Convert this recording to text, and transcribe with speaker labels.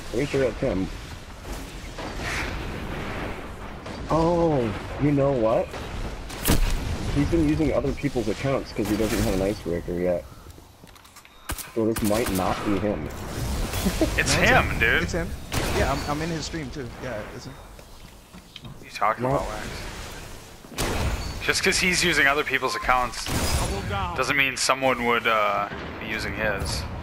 Speaker 1: Pretty sure it's him. Oh, you know what? He's been using other people's accounts because he doesn't have an icebreaker yet. So this might not be him.
Speaker 2: It's him, dude.
Speaker 3: It's him. Yeah, I'm in his stream too. Yeah, it's him.
Speaker 2: What are you talking about, Wax? Just because he's using other people's accounts doesn't mean someone would be using his.